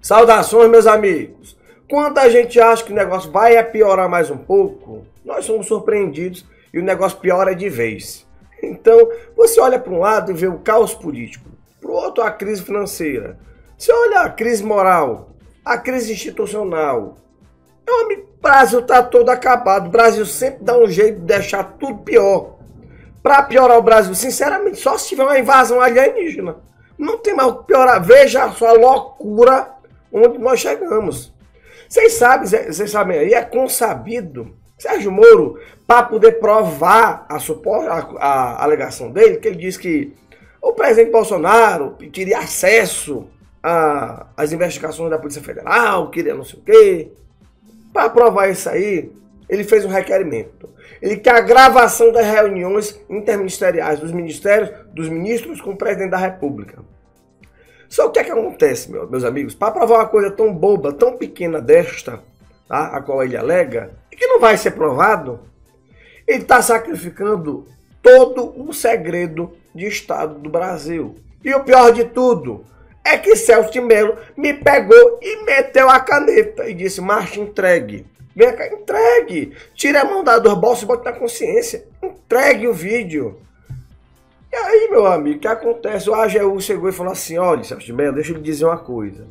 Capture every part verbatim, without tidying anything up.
Saudações, meus amigos. Quando a gente acha que o negócio vai piorar mais um pouco, nós somos surpreendidos e o negócio piora de vez. Então, você olha para um lado e vê o caos político, para o outro a crise financeira. Você olha a crise moral, a crise institucional. Meu amigo, o Brasil está todo acabado. O Brasil sempre dá um jeito de deixar tudo pior. Para piorar o Brasil, sinceramente, só se tiver uma invasão alienígena. Não tem mais o que piorar. Veja só a loucura onde nós chegamos. Vocês sabem, vocês sabem aí, é consabido. Sérgio Moro, para poder provar a, a, a alegação dele, que ele diz que o presidente Bolsonaro queria acesso às investigações da Polícia Federal, queria não sei o quê. Para provar isso aí, ele fez um requerimento. Ele quer a gravação das reuniões interministeriais dos ministérios, dos ministros com o presidente da República. Só o que é que acontece, meus amigos? Para provar uma coisa tão boba, tão pequena desta, tá, a qual ele alega, e que não vai ser provado, ele está sacrificando todo o segredo de Estado do Brasil. E o pior de tudo é que Celso de Mello me pegou e meteu a caneta e disse: marcha, entregue. Vem cá, entregue. Tire a mão da dos bolsos e bote na consciência. Entregue o vídeo. E aí, meu amigo, o que acontece? O A G U chegou e falou assim: olha, Celso de Mello, deixa eu lhe dizer uma coisa.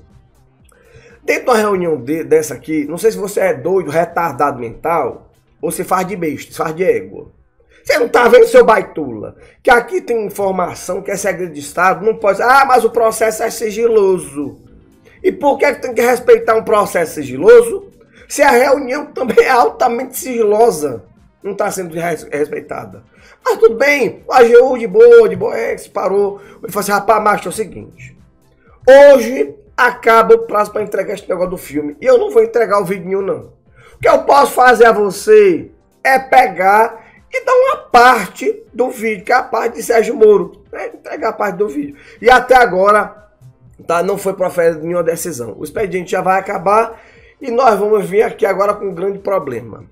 Dentro de uma reunião de, dessa aqui, não sei se você é doido, retardado mental, ou se faz de besta, faz de égua. Você não tá vendo, seu baitula, que aqui tem informação que é segredo de Estado, não pode... Ah, mas o processo é sigiloso. E por que tem que respeitar um processo sigiloso se a reunião também é altamente sigilosa? Não está sendo respeitada. Mas tudo bem, o A G U de boa, de boa, é, parou. Ele falou assim: rapaz, macho, é o seguinte. Hoje acaba o prazo para entregar esse negócio do filme. E eu não vou entregar o vídeo nenhum, não. O que eu posso fazer a você é pegar e dar uma parte do vídeo, que é a parte de Sérgio Moro. Né? Entregar a parte do vídeo. E até agora, tá, não foi proferida nenhuma decisão. O expediente já vai acabar e nós vamos vir aqui agora com um grande problema.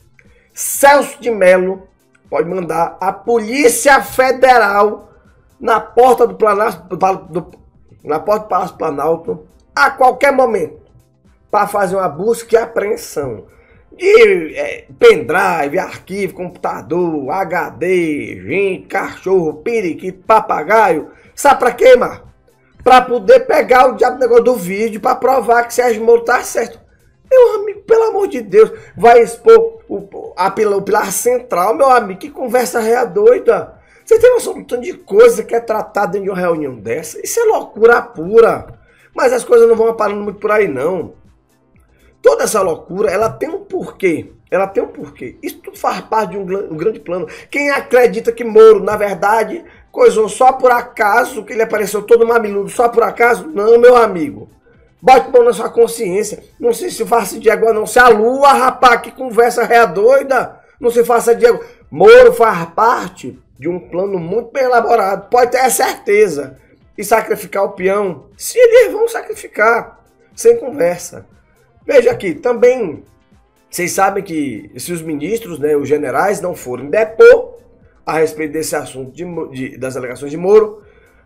Celso de Mello pode mandar a Polícia Federal na porta do Planalto, do, na porta do Palácio Planalto a qualquer momento para fazer uma busca e apreensão de é, pendrive, arquivo, computador, H D, gente, cachorro, periquito, papagaio. Sabe para quê, Mar? Para poder pegar o diabo do negócio do vídeo para provar que Sérgio Moro tá certo. Meu amigo, pelo amor de Deus, vai expor o, a, o pilar central, meu amigo. Que conversa reia doida. Você tem noção de um tanto de coisa que é tratada em uma reunião dessa? Isso é loucura pura. Mas as coisas não vão parando muito por aí, não. Toda essa loucura, ela tem um porquê. Ela tem um porquê. Isso tudo faz parte de um, um grande plano. Quem acredita que Moro, na verdade, coisou só por acaso, que ele apareceu todo mamiludo só por acaso? Não, meu amigo. Bote bom na sua consciência. Não se se faça de égua, não. Se a lua, rapaz, que conversa reia doida. Não se faça de égua. Moro faz parte de um plano muito bem elaborado. Pode ter certeza. E sacrificar o peão. Se eles vão sacrificar. Sem conversa. Veja aqui, também, vocês sabem que se os ministros, né, os generais, não forem depor a respeito desse assunto de, de, das alegações de Moro,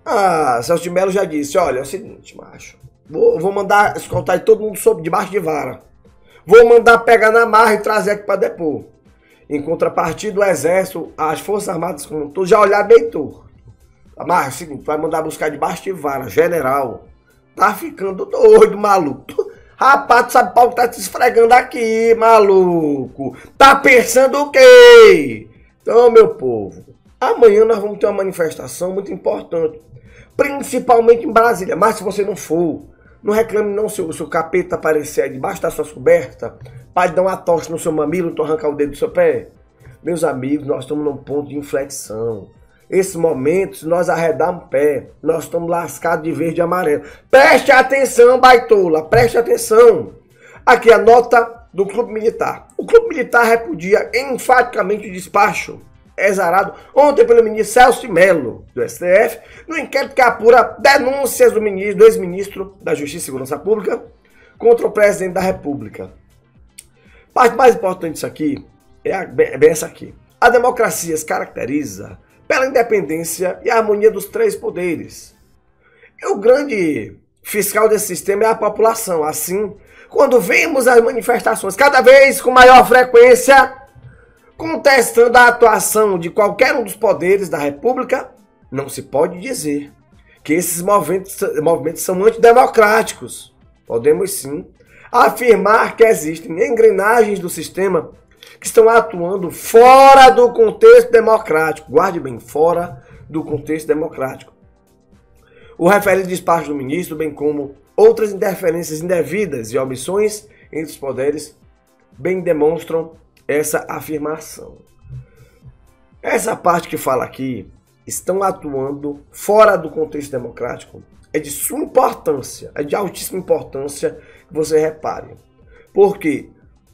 a Celso de Mello já disse: olha, é o seguinte, macho, vou, vou mandar escoltar todo mundo sob debaixo de vara. Vou mandar pegar na marra e trazer aqui para depor. Em contrapartida, o Exército, as Forças Armadas, como todos, já olharam bem torto. A marra é o seguinte: vai mandar buscar debaixo de vara, general. Tá ficando doido, maluco. Rapaz, tu sabe pau que tá te esfregando aqui, maluco. Tá pensando o quê? Então, meu povo, amanhã nós vamos ter uma manifestação muito importante. Principalmente em Brasília. Mas se você não for, não reclame não se o seu capeta aparecer aí debaixo da sua coberta para dar uma tosse no seu mamilo, então arrancar o dedo do seu pé. Meus amigos, nós estamos num ponto de inflexão. Esse momento, se nós arredarmos o pé, nós estamos lascados de verde e amarelo. Preste atenção, baitola, preste atenção. Aqui a nota do Clube Militar. O Clube Militar repudia enfaticamente o despacho exarado ontem pelo ministro Celso de Mello, do S T F, no inquérito que apura denúncias do ministro, do ex-ministro da Justiça e Segurança Pública contra o presidente da República. A parte mais importante disso aqui é, a, é bem essa aqui. A democracia se caracteriza pela independência e a harmonia dos três poderes. E o grande fiscal desse sistema é a população. Assim, quando vemos as manifestações cada vez com maior frequência contestando a atuação de qualquer um dos poderes da República, não se pode dizer que esses movimentos, movimentos são antidemocráticos. Podemos sim afirmar que existem engrenagens do sistema que estão atuando fora do contexto democrático. Guarde bem, fora do contexto democrático. O referido despacho do ministro, bem como outras interferências indevidas e omissões entre os poderes, bem demonstram essa afirmação. Essa parte que fala aqui, estão atuando fora do contexto democrático, é de sua importância, é de altíssima importância que você repare. Porque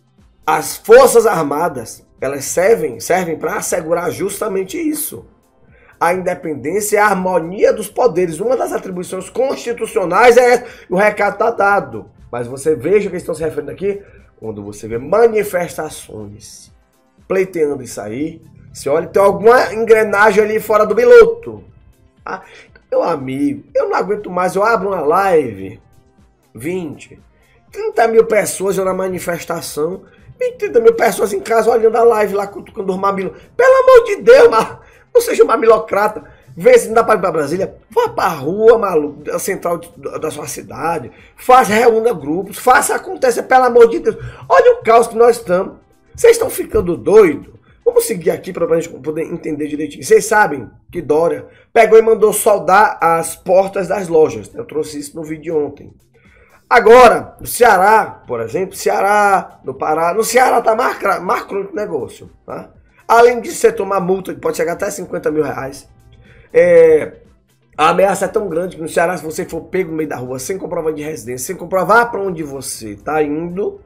as Forças Armadas, elas servem, servem para assegurar justamente isso. A independência e a harmonia dos poderes. Uma das atribuições constitucionais é essa. O recado está dado. Mas você veja o que eles estão se referindo aqui. Quando você vê manifestações pleiteando isso aí, você olha, tem alguma engrenagem ali fora do piloto. Ah, meu amigo, eu não aguento mais. Eu abro uma live, vinte, trinta mil pessoas na manifestação, e trinta mil pessoas em casa olhando a live lá, cutucando os mamilos. Pelo amor de Deus, mas não seja um mamilocrata. Vê se não dá para ir para Brasília. Vá para a rua, maluco, a central da sua cidade. Faça, reúna grupos. Faça acontecer, pelo amor de Deus. Olha o caos que nós estamos. Vocês estão ficando doidos? Vamos seguir aqui para a gente poder entender direitinho. Vocês sabem que Dória pegou e mandou soldar as portas das lojas. Eu trouxe isso no vídeo ontem. Agora, no Ceará, por exemplo, Ceará, no Pará, no Ceará está marcando o negócio. Tá? Além de você tomar multa, que pode chegar até cinquenta mil reais. É, a ameaça é tão grande que no Ceará, se você for pego no meio da rua sem comprovante de residência, sem comprovar para onde você está indo,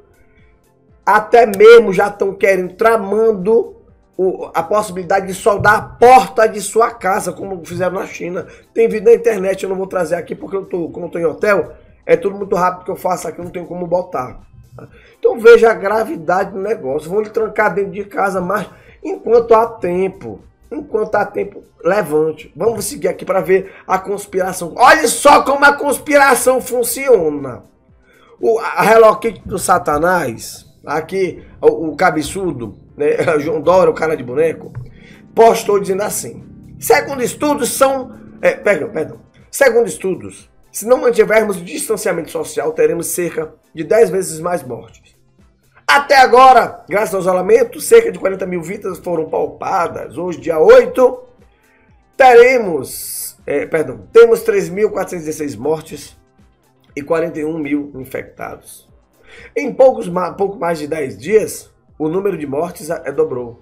até mesmo já estão querendo, tramando o, a possibilidade de soldar a porta de sua casa, como fizeram na China. Tem vídeo na internet, eu não vou trazer aqui porque eu tô, como eu estou em hotel, é tudo muito rápido que eu faço aqui, eu não tenho como botar. Tá? Então veja a gravidade do negócio. Vão lhe trancar dentro de casa, mas enquanto há tempo. Enquanto há tempo, levante. Vamos seguir aqui para ver a conspiração. Olha só como a conspiração funciona. O, a Hello Kitty do Satanás, aqui, o, o cabeçudo, né, João Dória, o cara de boneco, postou dizendo assim: segundo estudos, são. É, perdão, perdão. Segundo estudos, se não mantivermos o distanciamento social, teremos cerca de dez vezes mais mortes. Até agora, graças ao isolamento, cerca de quarenta mil vidas foram palpadas. Hoje, dia oito, teremos, é, perdão, temos três mil quatrocentas e dezesseis mortes e quarenta e um mil infectados. Em poucos, pouco mais de dez dias, o número de mortes é, dobrou.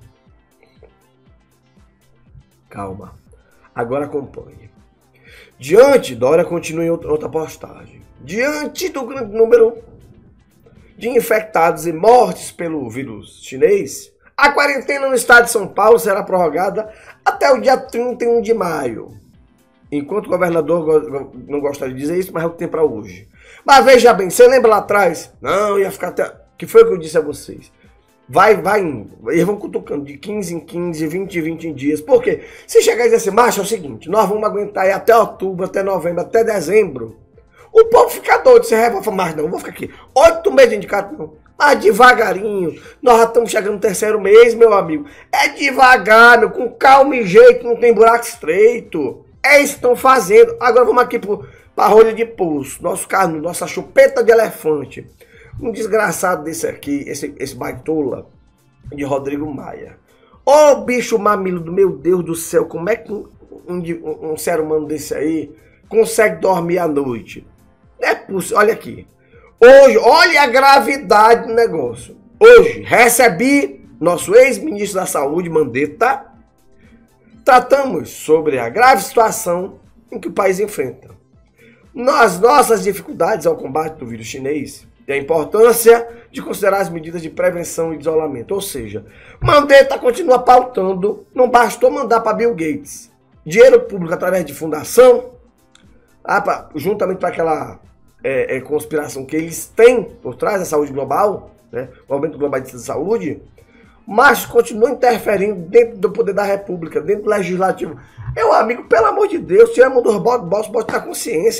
Calma, agora acompanhe. Diante, Dória continua em outra postagem. Diante do grande número de infectados e mortes pelo vírus chinês, a quarentena no estado de São Paulo será prorrogada até o dia trinta e um de maio. Enquanto o governador não gostaria de dizer isso, mas é o que tem para hoje. Mas veja bem, você lembra lá atrás? Não, ia ficar até... que foi o que eu disse a vocês? Vai, vai indo. Eles vão cutucando de quinze em quinze, vinte em vinte dias. Por quê? Se chegar e dizer assim, macho, é o seguinte, nós vamos aguentar aí até outubro, até novembro, até dezembro. O povo fica doido, você vai falar, mas não, vou ficar aqui oito meses de casa, não. Mas devagarinho, nós já estamos chegando no terceiro mês, meu amigo. É devagar, meu, com calma e jeito, não tem buraco estreito. É isso que estão fazendo. Agora vamos aqui para a rolha de pulso, nosso carro, nossa chupeta de elefante. Um desgraçado desse aqui, esse, esse baitola de Rodrigo Maia. Ô bicho mamilo do meu Deus do céu, como é que um, um, um ser humano desse aí consegue dormir à noite? É possível, olha aqui. Hoje, olha a gravidade do negócio. Hoje, recebi nosso ex-ministro da Saúde, Mandetta. Tratamos sobre a grave situação em que o país enfrenta. Nas nossas dificuldades ao combate do vírus chinês e a importância de considerar as medidas de prevenção e de isolamento. Ou seja, Mandetta continua pautando, não bastou mandar para Bill Gates dinheiro público através de fundação, ah, pra, juntamente para aquela é, é, conspiração que eles têm por trás da saúde global, né, o aumento globalista da saúde, mas continua interferindo dentro do poder da República, dentro do Legislativo. Meu amigo, pelo amor de Deus, tira a mão dos bolsos, bota na consciência.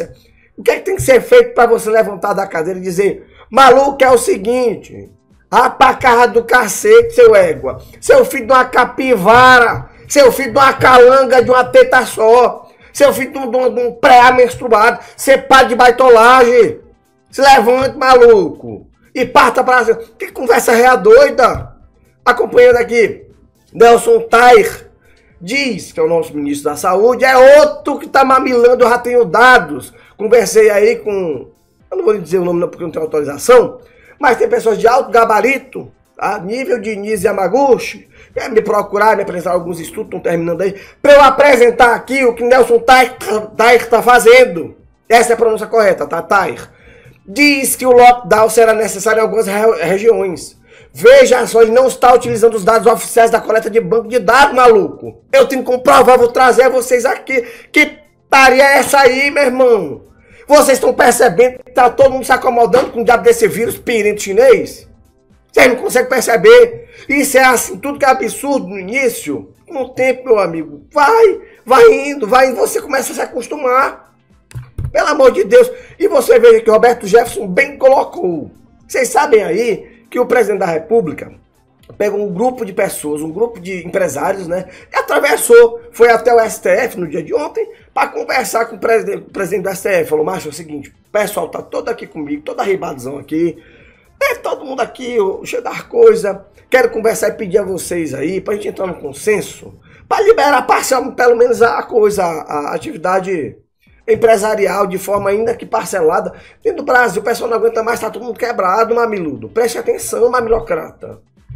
O que é que tem que ser feito para você levantar da cadeira e dizer, maluco, é o seguinte, a pacarra do cacete, seu égua, seu filho de uma capivara, seu filho de uma calanga de uma teta só, seu filho de um, de um, de um pré-menstruado, ser pai de baitolagem. Se levante, maluco, e parta para cima. Que conversa reia doida. Acompanhando aqui, Nelson Tair diz que é o nosso ministro da Saúde, é outro que tá mamilando, eu já tenho dados. Conversei aí com, eu não vou lhe dizer o nome não porque não tenho autorização, mas tem pessoas de alto gabarito, tá? Nível de Nise Yamaguchi, quer me procurar, me apresentar alguns estudos, estão terminando aí, para eu apresentar aqui o que Nelson Tair está fazendo. Essa é a pronúncia correta, tá, Tair? Diz que o lockdown será necessário em algumas re regiões. Veja só, ele não está utilizando os dados oficiais da coleta de banco de dados, maluco. Eu tenho que comprovar, vou trazer a vocês aqui. Que taria é essa aí, meu irmão? Vocês estão percebendo que tá todo mundo se acomodando com o diabo desse vírus pirento chinês? Vocês não conseguem perceber? Isso é assim, tudo que é absurdo no início. Com o tempo, meu amigo, vai, vai indo, vai indo, você começa a se acostumar. Pelo amor de Deus. E você vê que o Roberto Jefferson bem colocou. Vocês sabem aí que o presidente da República pegou um grupo de pessoas, um grupo de empresários, né? E atravessou, foi até o S T F no dia de ontem para conversar com o presidente, o presidente do S T F. Falou, macho, é o seguinte, o pessoal tá todo aqui comigo, toda arribadozão aqui. É todo mundo aqui, cheio das coisas. Quero conversar e pedir a vocês aí, pra gente entrar no consenso, para liberar parcial, pelo menos a coisa, a atividade empresarial de forma ainda que parcelada. Dentro do Brasil, o pessoal não aguenta mais, tá todo mundo quebrado, mamiludo. Preste atenção, mamilocrata.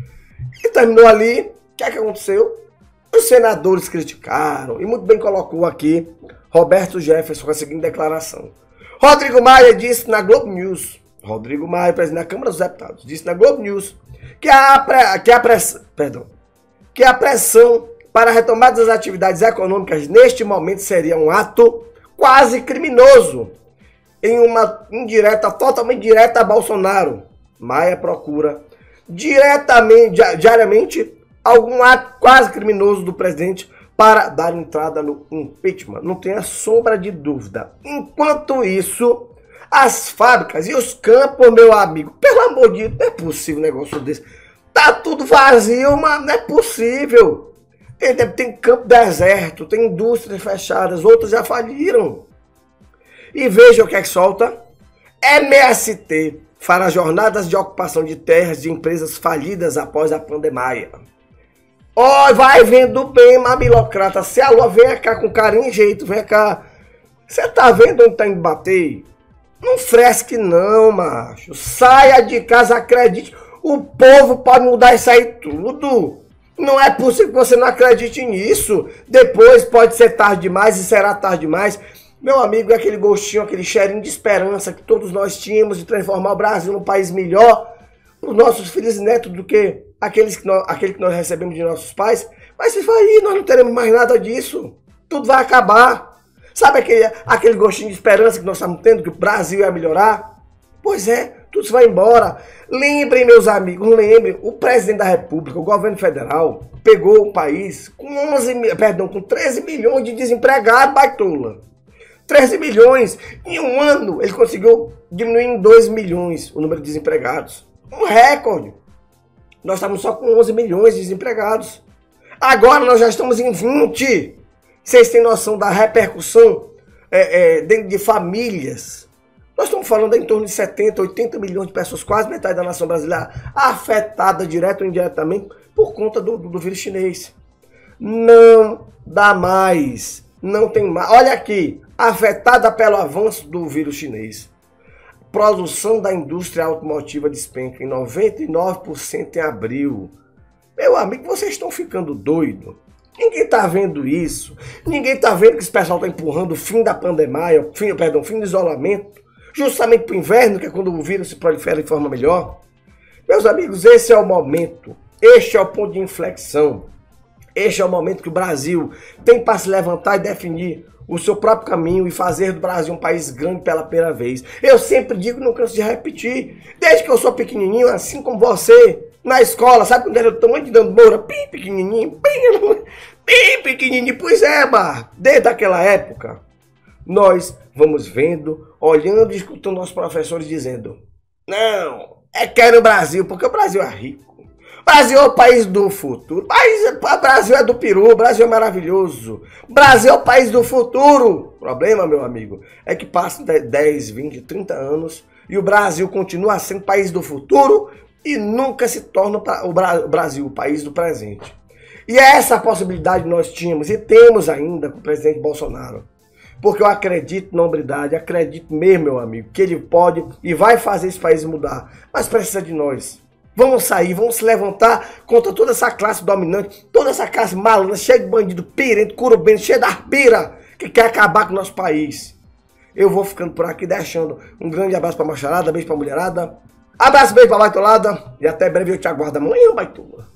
E terminou ali, o que é que aconteceu? Os senadores criticaram, e muito bem colocou aqui Roberto Jefferson com a seguinte declaração. Rodrigo Maia disse na Globo News, Rodrigo Maia, presidente da Câmara dos Deputados, disse na Globo News que a, pre, que a, press, perdão, que a pressão para a retomada das atividades econômicas neste momento seria um ato quase criminoso, em uma indireta, totalmente direta a Bolsonaro. Maia procura diretamente, diariamente, algum ato quase criminoso do presidente para dar entrada no impeachment. Não tenha sombra de dúvida. Enquanto isso, as fábricas e os campos, meu amigo, pelo amor de Deus, não é possível um negócio desse. Tá tudo vazio, mano, não é possível. Tem, tem campo deserto, tem indústrias fechadas, outras já faliram. E veja o que é que solta. M S T fará jornadas de ocupação de terras de empresas falidas após a pandemia. Ó, oh, vai vendo bem, mamilocrata. Se a lua vem cá com carinho e jeito, vem cá. Você tá vendo onde tá indo bater? Não fresque não, macho. Saia de casa, acredite. O povo pode mudar isso aí tudo. Não é possível que você não acredite nisso. Depois pode ser tarde demais e será tarde demais. Meu amigo, é aquele gostinho, aquele cheirinho de esperança que todos nós tínhamos de transformar o Brasil num país melhor para os nossos filhos e netos do que aqueles que nós, aquele que nós recebemos de nossos pais. Mas se vai aí, nós não teremos mais nada disso. Tudo vai acabar. Sabe aquele, aquele gostinho de esperança que nós estamos tendo, que o Brasil ia melhorar? Pois é, tudo vai embora. Lembrem, meus amigos, lembrem, o presidente da República, o governo federal, pegou o país com onze, perdão, com treze milhões de desempregados, baitola. treze milhões. Em um ano, ele conseguiu diminuir em dois milhões o número de desempregados. Um recorde. Nós estamos só com onze milhões de desempregados. Agora nós já estamos em vinte. Vocês têm noção da repercussão é, é, dentro de famílias? Nós estamos falando em torno de setenta, oitenta milhões de pessoas, quase metade da nação brasileira, afetada direto ou indiretamente por conta do, do, do vírus chinês. Não dá mais. Não tem mais. Olha aqui, afetada pelo avanço do vírus chinês. Produção da indústria automotiva despenca em noventa e nove por cento em abril. Meu amigo, vocês estão ficando doidos. Ninguém está vendo isso. Ninguém está vendo que esse pessoal está empurrando o fim da pandemia, fim, perdão, o fim do isolamento, justamente para o inverno, que é quando o vírus se prolifera de forma melhor. Meus amigos, esse é o momento. Este é o ponto de inflexão. Este é o momento que o Brasil tem para se levantar e definir o seu próprio caminho e fazer do Brasil um país grande pela primeira vez. Eu sempre digo, não canso de repetir, desde que eu sou pequenininho, assim como você, na escola, sabe quando era o tamanho de Dando Moura? Bem pequenininho, bem, bem pequenininho. Pois é, Mar, desde aquela época, nós vamos vendo, olhando e escutando nossos professores dizendo: não, é quero o Brasil, porque o Brasil é rico. O Brasil é o país do futuro. O Brasil é do peru, o Brasil é maravilhoso. O Brasil é o país do futuro. O problema, meu amigo, é que passam dez, vinte, trinta anos e o Brasil continua sendo o país do futuro e nunca se torna o Brasil o país do presente. E é essa a possibilidade que nós tínhamos e temos ainda com o presidente Bolsonaro. Porque eu acredito na hombridade, acredito mesmo, meu amigo, que ele pode e vai fazer esse país mudar. Mas precisa de nós. Vamos sair, vamos se levantar contra toda essa classe dominante, toda essa classe malandra, cheia de bandido, pirento, curubento, cheia de arpira, que quer acabar com o nosso país. Eu vou ficando por aqui, deixando um grande abraço pra macharada, beijo pra mulherada. Abraço, beijo pra baitolada e até breve eu te aguardo amanhã, baitola.